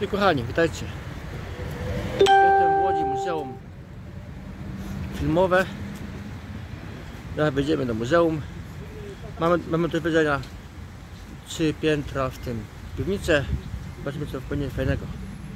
I kochani, witajcie. Jestem w Łodzi, Muzeum Filmowe. Teraz będziemy do muzeum. Mamy do wiedzenia 3 piętra, w tym piwnicę. Zobaczmy, co będzie fajnego.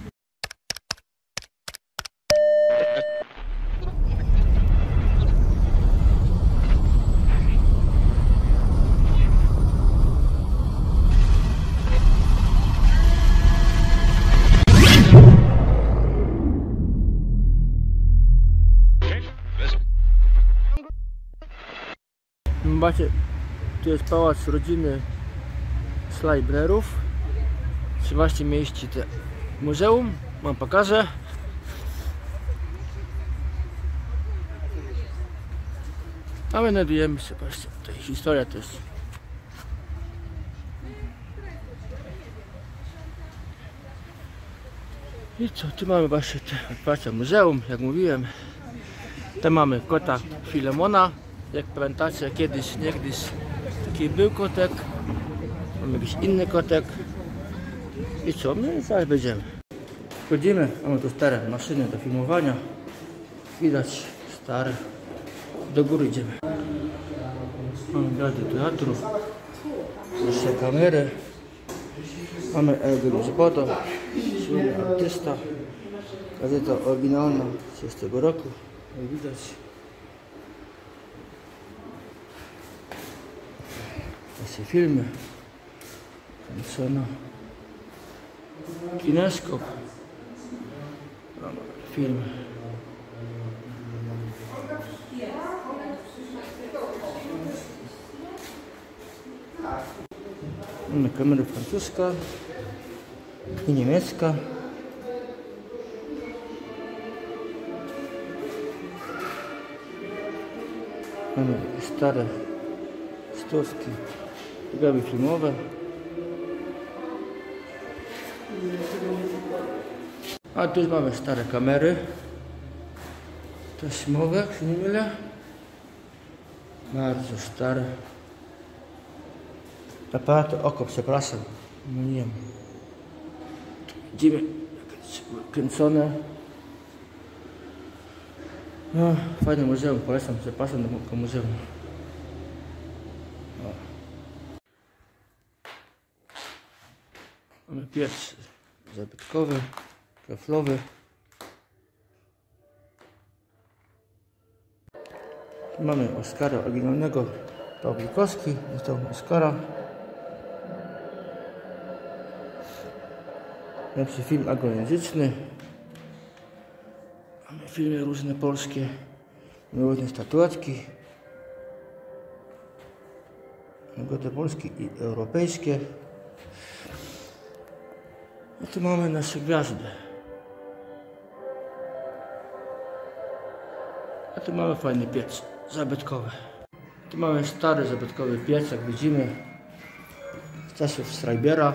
Zobaczcie, tu jest pałac rodziny Schleierów. Się właśnie mieści te muzeum. Wam pokażę. A my znajdujemy się, patrzcie, to jest historia też. I co, tu mamy właśnie te muzeum, jak mówiłem. Tam mamy kota Filemona. Jak pamiętacie, niegdyś taki był kotek. Mamy jakiś inny kotek. I co? My zaraz będziemy. Wchodzimy, mamy tu stare maszyny do filmowania. Widać stare. Do góry idziemy. Mamy gady teatru. Jeszcze kamery. Mamy Elgin Bodo, słynny artysta. Gazeta oryginalna z tego roku. Jak widać. Właśnie filmy. Kineskop. Film. Mamy kamerę francuska i niemiecka. Mamy stare stówki, programy filmowe. A tu mamy stare kamery taśmowe, jak się nie mylę. Bardzo stare. Aparaty oko, przepraszam, mówiłem. Widzimy, kręcone. No, fajne muzeum, polecam, zapraszam do muzeum. O. Mamy piec zabytkowy, kaflowy. Mamy Oskara oryginalnego, Pawlikowski, dostał Oskara. Lepszy film anglojęzyczny. Mamy filmy różne polskie, różne statuetki. Nagrody polskie i europejskie. A tu mamy nasze gwiazdy. A tu mamy fajny piec zabytkowy. Tu mamy stary zabytkowy piec, jak widzimy, z czasów Schleiera.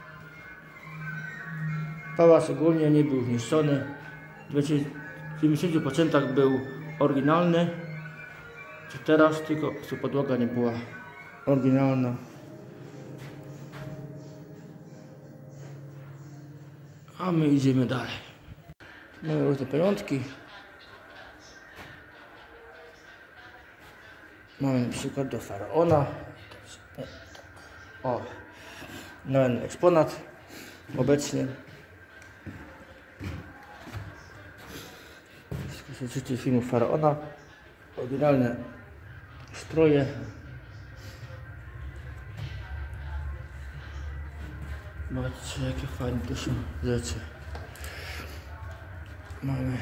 Pałac ogólnie nie był zniszczony. W 90% był oryginalny. Teraz tylko podłoga nie była oryginalna. A my idziemy dalej. Mamy różne pamiątki. Mamy na przykład do Faraona. O, nowy eksponat obecnie. Życie filmu Faraona. Oryginalne stroje. Zobaczcie, jakie fajne to są rzeczy. Mamy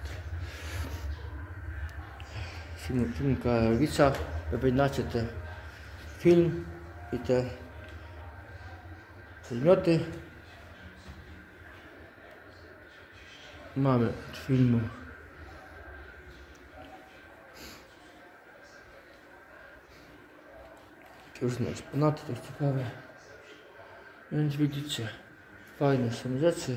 film Karolewicza. Pamiętacie ten film i te przedmioty. Mamy od filmu różne eksponaty, to jest ciekawe. Więc widzicie, fajne są rzeczy.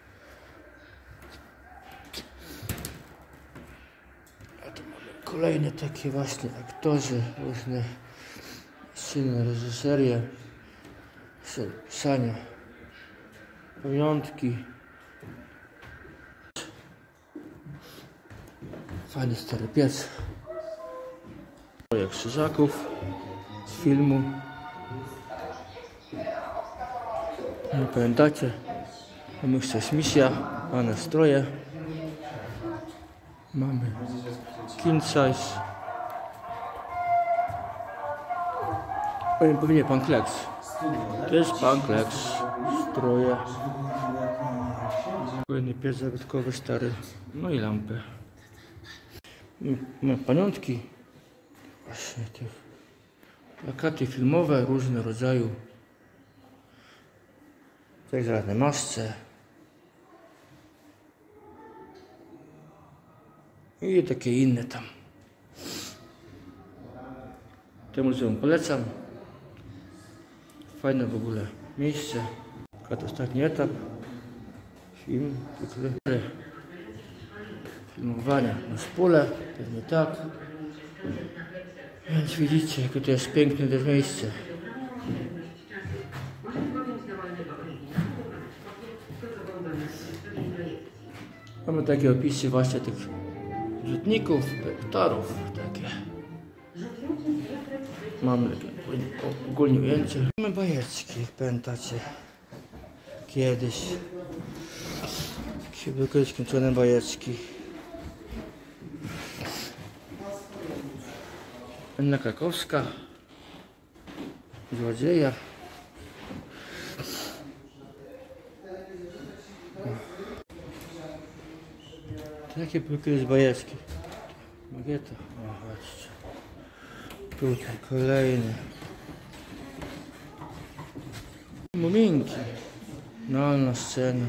A tu mamy kolejne takie właśnie aktorzy, różne sceny, reżyserie, pisania, pamiątki. Fajny stary piec. Projekt Krzyżaków z filmu. Nie pamiętacie? Mamy jeszcze misja, mamy stroje. Mamy king size. Pewnie pan Kleks. To jest pan Kleks. Stroje. Kolejny piec zabytkowy stary. No i lampy. Mamy pamiątki. Właśnie te plakaty filmowe różne rodzaju. Tak żadne masce. I takie inne tam. To muzeum polecam. Fajne w ogóle miejsce. To ostatni etap. Film. Filmowania na spole. Pewnie tak. Więc widzicie, jakie to jest piękne to miejsce. Mamy takie opisy właśnie tych rzutników, wektorów, takie. Mamy takie ogólnie ujęcie. Mamy bajeczki, pamiętacie? Kiedyś. Były kiedyś skończone bajeczki. Anna Krakowska. Złodzieja. Takie były kiedyś bajeczki. Magieta. O, patrzcie. Tutaj kolejny. Muminki. No, na scenę.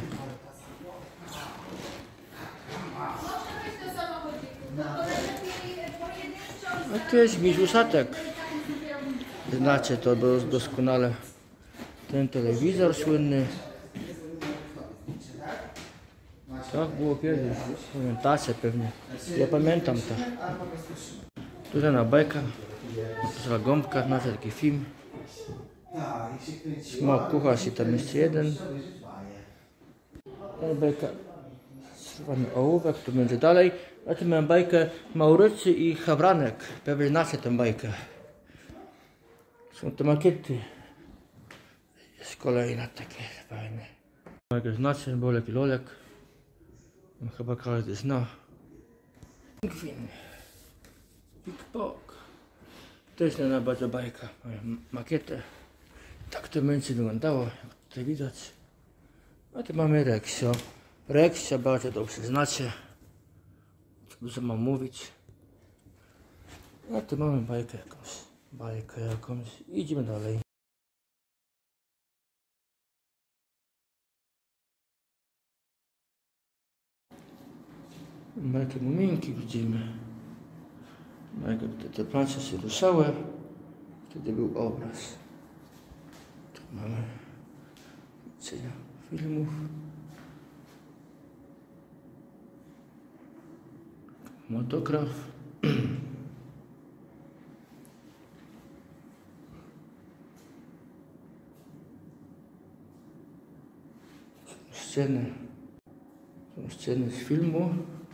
A tu jest miś Usatek. Znacie to doskonale. Ten telewizor słynny. Tak było kiedyś. Pamiętacie pewnie. Ja pamiętam to. Tutaj na bajka. Napisała Gąbka, znacie taki film. Smok kucharz i tam jeszcze jeden. Bajka. Słowany ołówek, tu będzie dalej. A tu mam bajkę Maurycy i Hawranek. Pewnie znacie tę bajkę. Są te makiety. Jest kolejna takie fajne. Bajkę znacie, Bolek i Lolek. Chyba każdy zna. Pingwin. Pik-pok. To jest na bardzo bajka. Makietę. Tak to będzie wyglądało, jak tutaj widać. A tu mamy Reksio. Reksio bardzo dobrze znacie. Co mam mówić. A tu mamy bajkę jakąś. Bajkę jakąś. Idziemy dalej. Bajkę Muminki widzimy. Bajkę, te plansze się ruszały. Wtedy był obraz. Tu mamy widzenia filmów. Motograf. Sceny z filmu.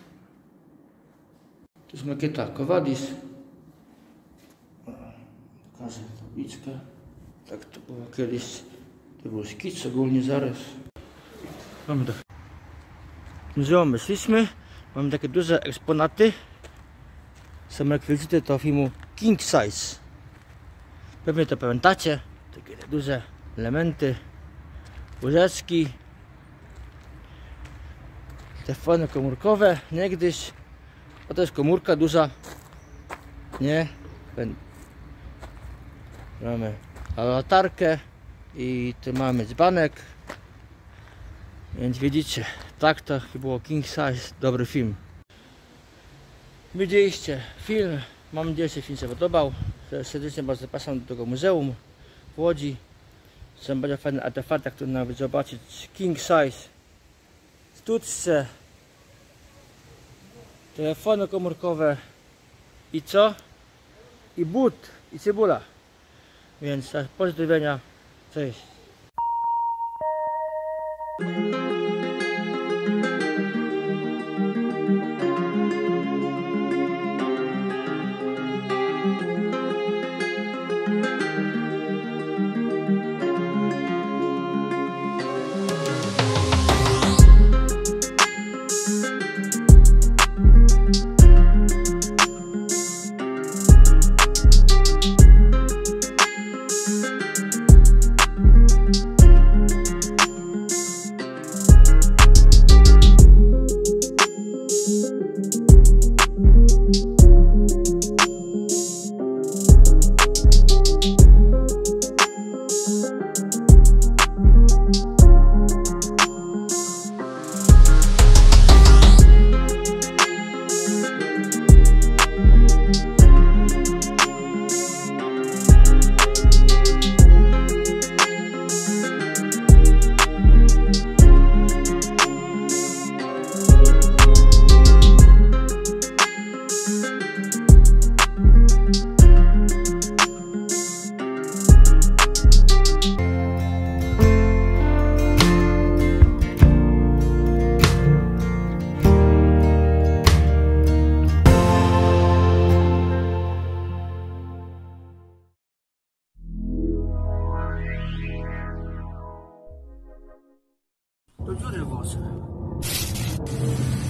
To jest makieta Kowadis. Pokażę tabliczkę. Tak to było kiedyś. To był szkic, ogólnie zarys. Mamy tak. Muzeum myśliśmy. Mamy takie duże eksponaty. Są rekwizyty do filmu King Size. Pewnie to pamiętacie. Takie duże elementy. Łyżeczki. Telefony komórkowe. Niegdyś. A to jest komórka duża. Nie. Mamy latarkę. I tu mamy dzbanek. Więc widzicie, tak to było King Size, dobry film. Widzieliście film, mam nadzieję, że się film się podobał. Serdecznie bardzo zapraszam do tego muzeum w Łodzi. Są bardzo fajne artefakty, które nawet zobaczyć. King Size, sztuczce, telefony komórkowe i co? I but, i cebula. Więc pozdrowienia, cześć. do dziury włosy.